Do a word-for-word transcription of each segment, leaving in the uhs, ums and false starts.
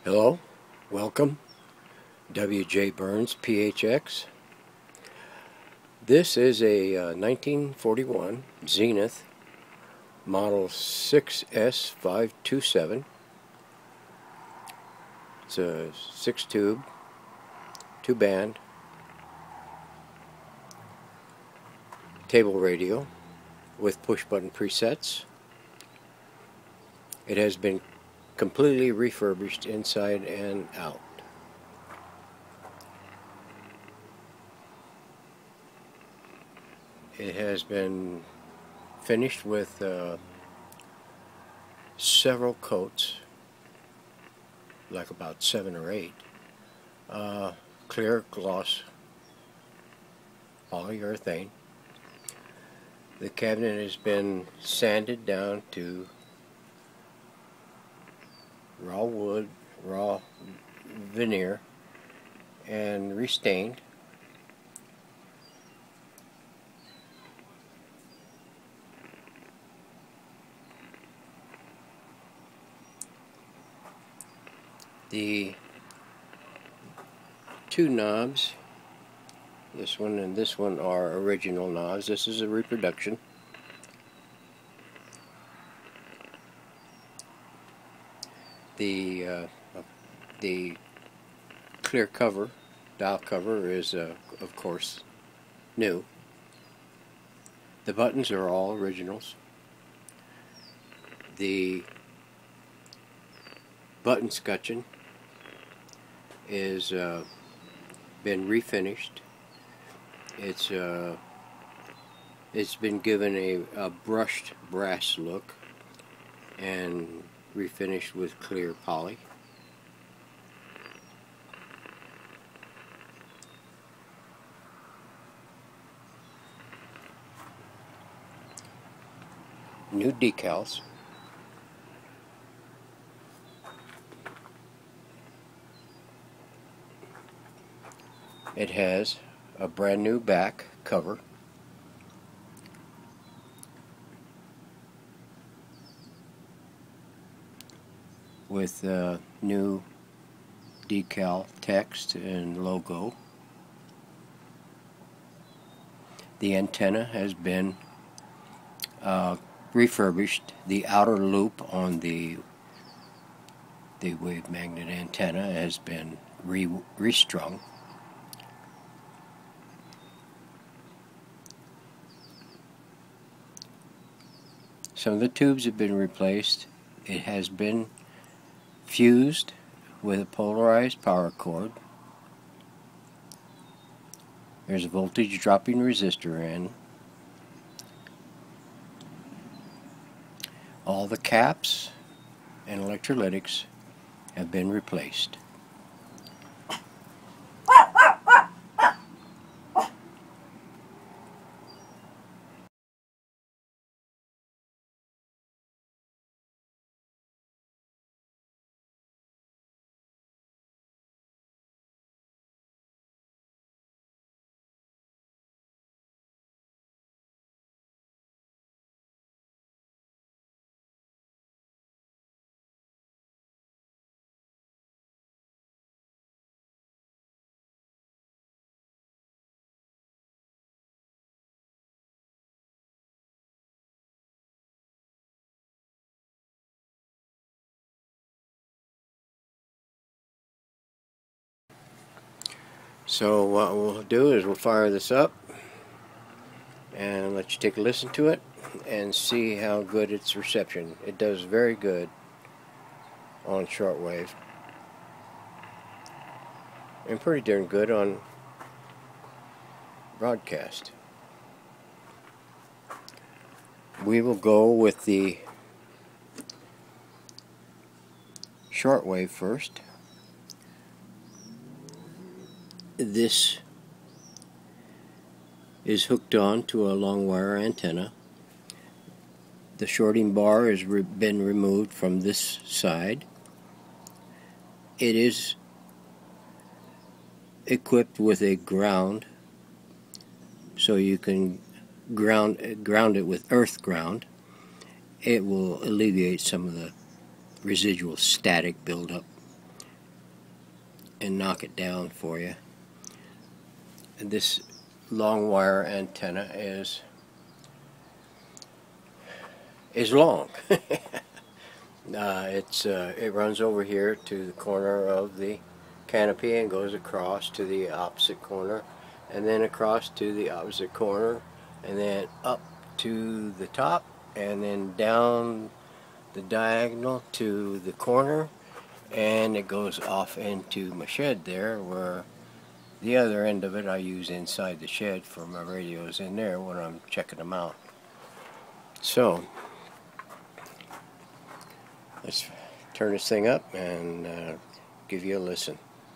Hello, welcome, W J Burns, P H X. This is a uh, nineteen forty-one Zenith model six S five two seven. It's a six tube, two band, table radio with push button presets. It has been completely refurbished inside and out. It has been finished with uh, several coats, like about seven or eight, uh, clear gloss polyurethane. The cabinet has been sanded down to raw wood, raw veneer, and restained. The two knobs, this one and this one, are original knobs. This is a reproduction. The uh, the clear cover, dial cover, is uh, of course new. The buttons are all originals. The button scutcheon is uh, been refinished. It's uh, it's been given a, a brushed brass look and refinished with clear poly. New decals. It has a brand new back cover. With uh, new decal text and logo. The antenna has been uh, refurbished. The outer loop on the the wave magnet antenna has been re restrung. Some of the tubes have been replaced. It has been fused with a polarized power cord. There's a voltage dropping resistor in. All the caps and electrolytics have been replaced. So what we'll do is we'll fire this up and let you take a listen to it and see how good its reception. It does very good on shortwave and pretty darn good on broadcast. We will go with the shortwave first. This is hooked on to a long wire antenna. The shorting bar has re been removed from this side. It is equipped with a ground, so you can ground ground it with earth ground. It will alleviate some of the residual static buildup and knock it down for you. And this long wire antenna is is long. uh, it's uh, it runs over here to the corner of the canopy and goes across to the opposite corner, and then across to the opposite corner, and then up to the top, and then down the diagonal to the corner, and it goes off into my shed there, where the other end of it I use inside the shed for my radios in there when I'm checking them out. So let's turn this thing up and uh, give you a listen.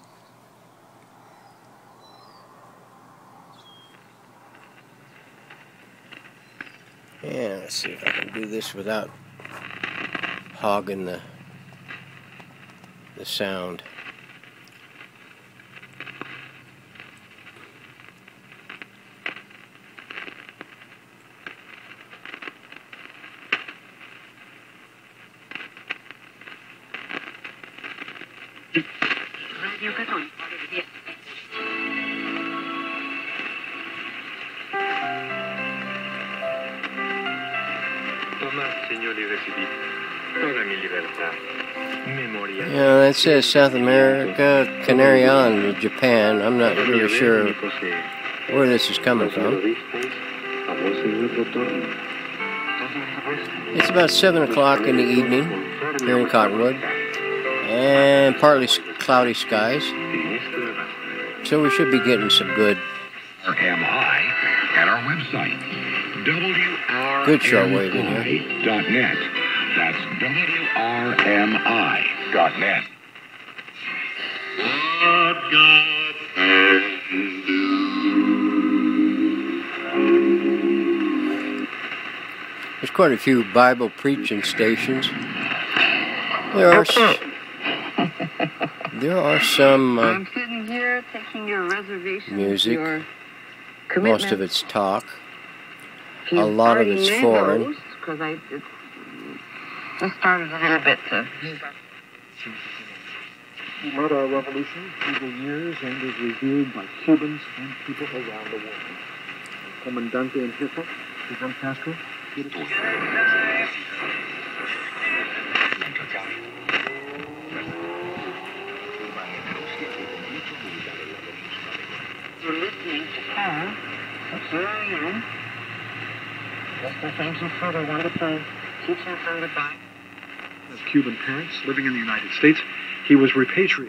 Yeah, let's see if I can do this without hogging the the sound. Yeah, that says South America, Canary Island, Japan. I'm not really sure where this is coming from. It's about seven o'clock in the evening here in Cottonwood, and partly cloudy skies. So we should be getting some good R M I at our website, W R good shortwave in here. Dot net. That's W R M I dot net. What God can do. There's quite a few Bible preaching stations. There are s there are some uh, I'm sitting here taking your reservation, music. Your Most of it's talk. A lot of it's foreign. Because I it, just started a little bit to. Led our revolution through the years and is revered by Cubans and people around the world. Comandante en jefe, Fidel Castro. You're listening to Karen. That's where I am. Just the things you said I wanted to teach him from the Bible. As Cuban parents living in the United States, he was repatriated.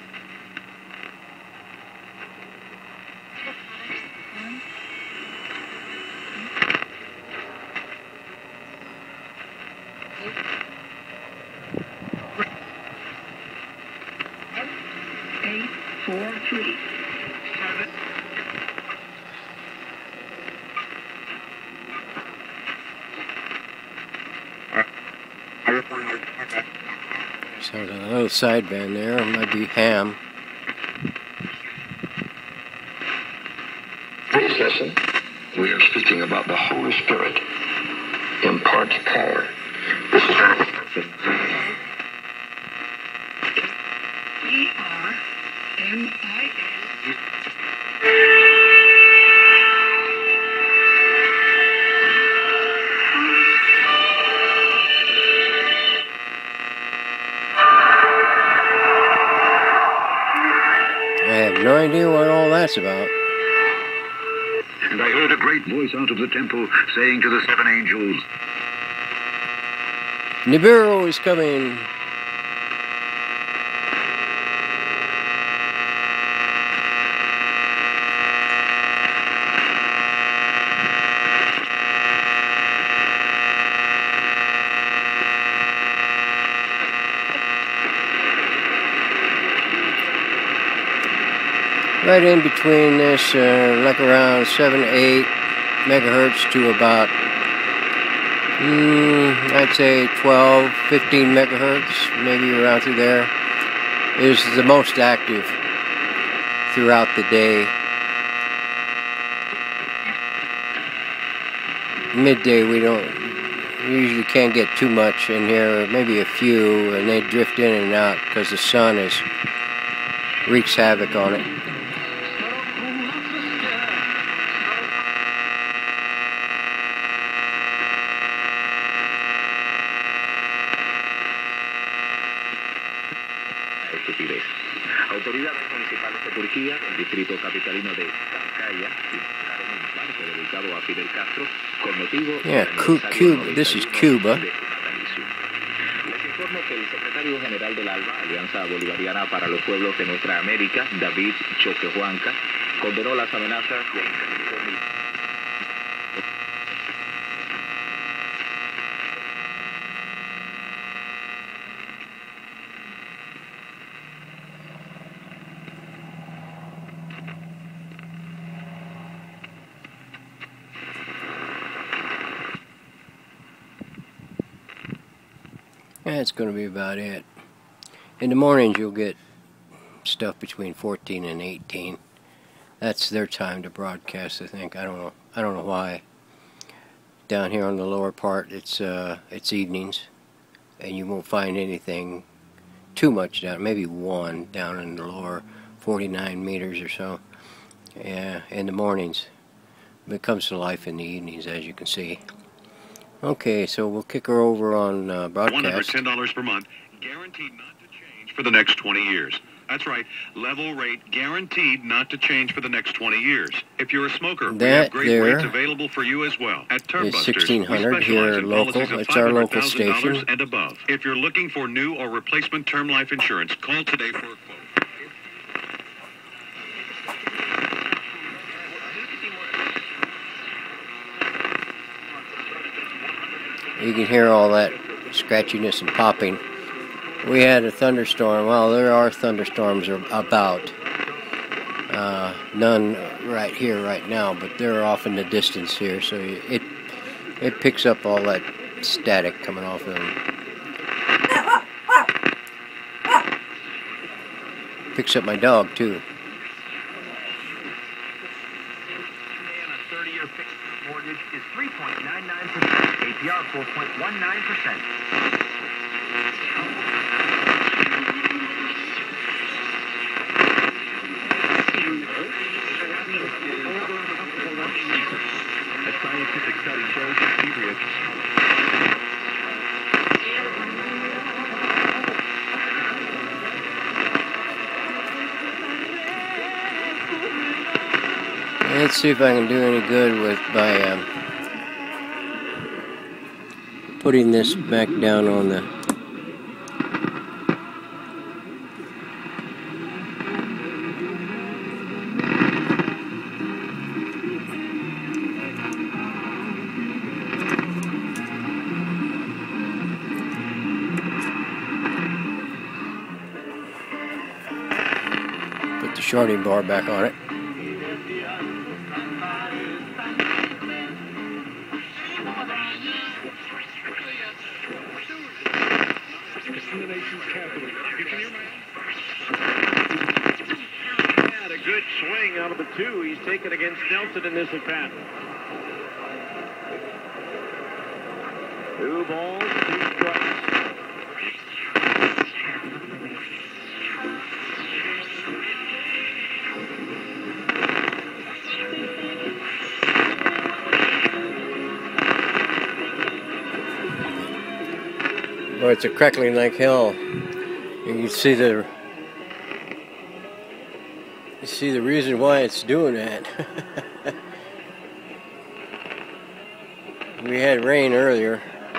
Eight, four, three. So there's a little sideband there. It might be ham. Please listen. We are speaking about the Holy Spirit imparts power. This is E R M I N. I have no idea what all that's about. And I heard a great voice out of the temple saying to the seven angels, Nibiru is coming. Right in between this, uh, like around seven, eight megahertz to about, mm, I'd say twelve, fifteen megahertz, maybe around through there, is the most active throughout the day. Midday we don't, we usually can't get too much in here, maybe a few, and they drift in and out because the sun is wreaks havoc on it. Autoridades municipales de Turquía, el distrito capitalino de Kankaya, inauguraron un parque dedicado a Fidel Castro con motivo Yeah, Cuba. This is Cuba. Les informo que el secretario general del ALBA, Alianza Bolivariana para los Pueblos de Nuestra América, David Choquehuanca, condenó las amenazas de intervención militar. That's going to be about it. In the mornings you'll get stuff between fourteen and eighteen. That's their time to broadcast, I think. I don't know. I don't know why. Down here on the lower part, it's uh, it's evenings, and you won't find anything too much down. Maybe one down in the lower forty-nine meters or so. Yeah, in the mornings. But it comes to life in the evenings, as you can see. Okay, so we'll kick her over on uh, broadcast. one hundred ten dollars per month, guaranteed not to change for the next twenty years. That's right, level rate guaranteed not to change for the next twenty years. If you're a smoker, we have That great there rates available for you as well. At Termbusters, is sixteen hundred we specialize here in local. policies of It's our local five hundred thousand dollars station. and above. If you're looking for new or replacement term life insurance, call today for a quote. You can hear all that scratchiness and popping. We had a thunderstorm. Well, there are thunderstorms about. Uh, none right here, right now, but they're off in the distance here, so it it picks up all that static coming off of them. Picks up my dog too. thirty-year fixed mortgage is three point nine nine percent. A P R four point one nine percent. A scientific study shows that period. Let's see if I can do any good with by um, putting this back down on the put the shorting bar back on it. The nation's capital. You can hear my... Had a good swing out of the two he's taken against Nelson in this at-bat. Two balls, two strikes. Well, it's a crackling like hell. You can see the you see the reason why it's doing that. We had rain earlier.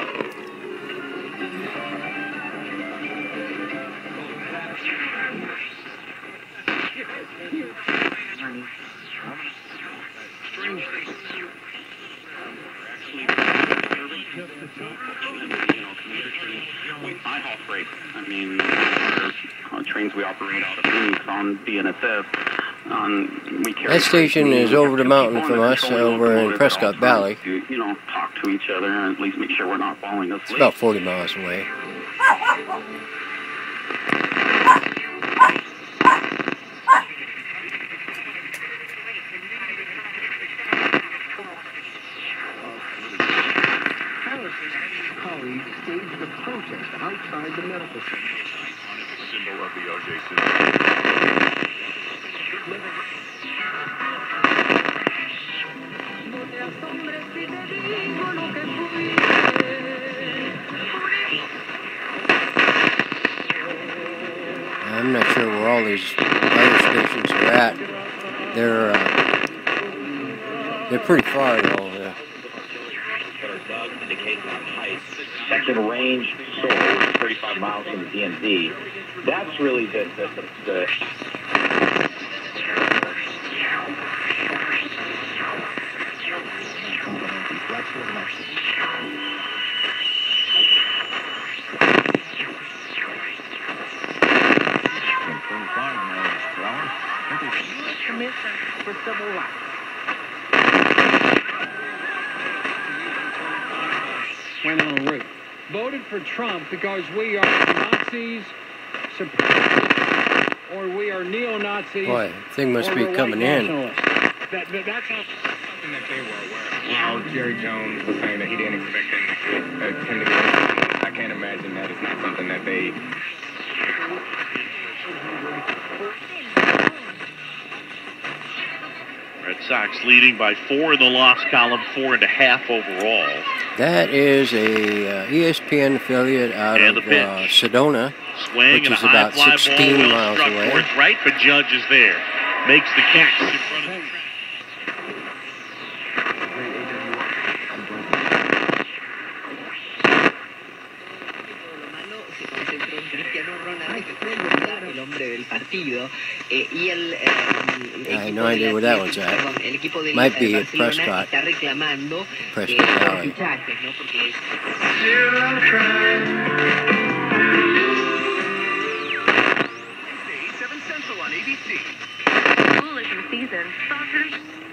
I-Haul freight. I mean, our, our trains we operate out of Phoenix on B N S F. Um, we carry That station is over the mountain from us, over in Prescott Valley. To, you know, talk to each other and at least make sure we're not falling asleep. It's about forty miles away. Colleagues staged a protest outside the medical center. On its symbol of the O J Simpson. I'm not sure where all these other stations are at. They're uh, they're pretty far though. Yeah. Second range solar, thirty-five miles from the D M V. That's really the the, the, the Commission for Civil Rights. Went on a route. Voted for Trump because we are Nazis, or we are neo-Nazis. Boy, the thing must be coming in. That, that, that's how, something that they were aware of. Well, Jerry Jones was saying that he didn't expect him to attend the meeting. I can't imagine that it's not something that they... Red Sox leading by four in the loss column, four and a half overall. That is a uh, E S P N affiliate out and of the uh, Sedona, Swing which and a is high about fly sixteen ball miles struck away. towards right, but Judge is there. Makes the catch in front of the I have no idea where that one's at. Might be at Prescott. Prescott Valley. seven Central on A B C. Foolish season. Stalkers.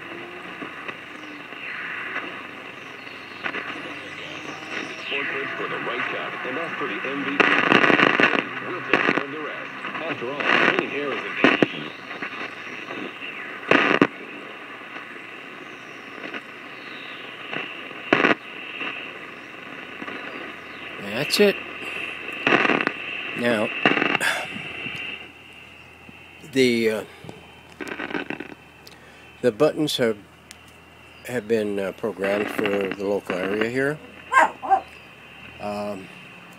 Portrait for the right count, and that's for the M V P. We'll take care of the rest. After all, clean hair is a game. That's it. Now, the uh, the buttons have have been uh, programmed for the local area here. Um,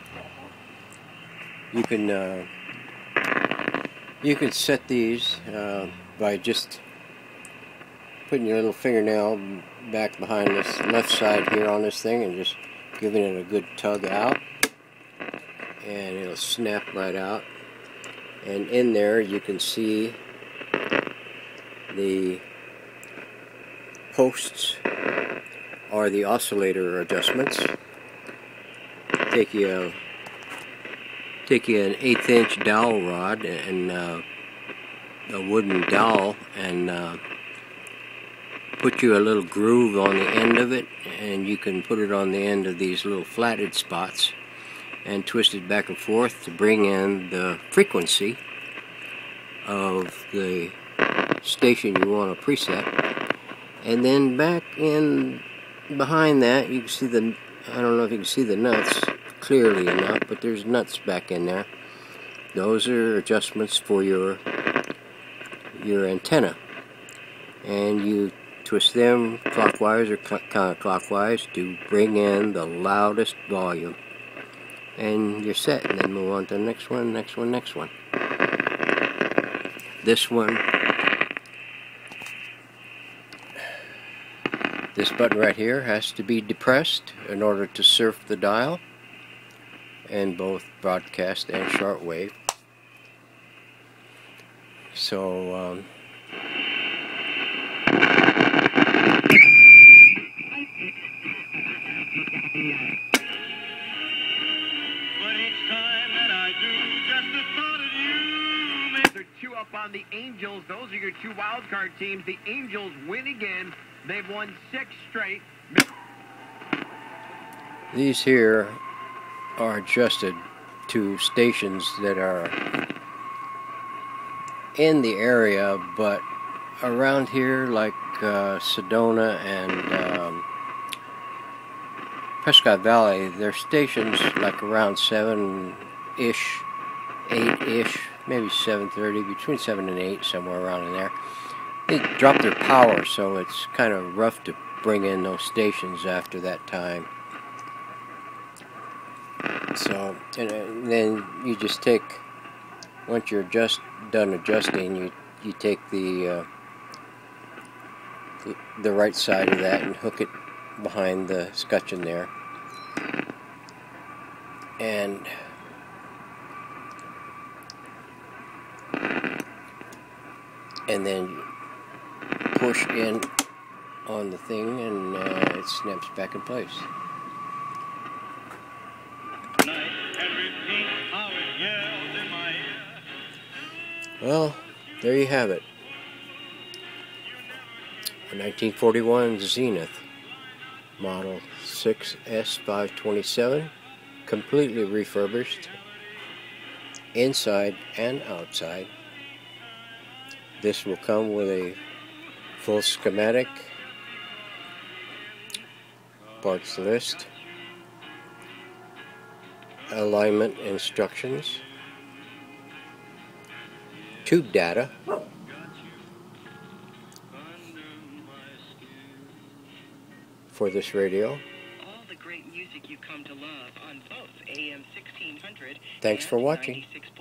you can uh, you can set these uh, by just putting your little fingernail back behind this left side here on this thing and just giving it a good tug out, and it'll snap right out. And in there you can see the posts or the oscillator adjustments. Take you a, take you an eighth inch dowel rod and uh, a wooden dowel and uh, put you a little groove on the end of it, and you can put it on the end of these little flatted spots and twist it back and forth to bring in the frequency of the station you want to preset. And then back in behind that you can see the, I don't know if you can see the nuts clearly enough, but there's nuts back in there. Those are adjustments for your your antenna, and you twist them clockwise or counterclockwise to bring in the loudest volume, and you're set. And then move on to the next one, next one, next one. This one, this button right here has to be depressed in order to surf the dial in both broadcast and shortwave. So um, two up on the Angels. Those are your two wild card teams. The Angels win again. They've won six straight. These here are adjusted to stations that are in the area, but around here, like uh, Sedona and um, Prescott Valley, their stations like around seven-ish, eight-ish maybe seven thirty, between seven and eight, somewhere around in there. They dropped their power, so it's kind of rough to bring in those stations after that time. So, and, and then you just take, once you're just done adjusting, you you take the, uh, the the right side of that and hook it behind the scutcheon there, and and then push in on the thing, and uh, it snaps back in place. Well, there you have it. A nineteen forty-one Zenith model six S five twenty-seven, completely refurbished, inside and outside. This will come with a full schematic, parts list, alignment instructions, tube data, for this radio. All the great music you come to love on both A M sixteen hundred. Thanks for watching.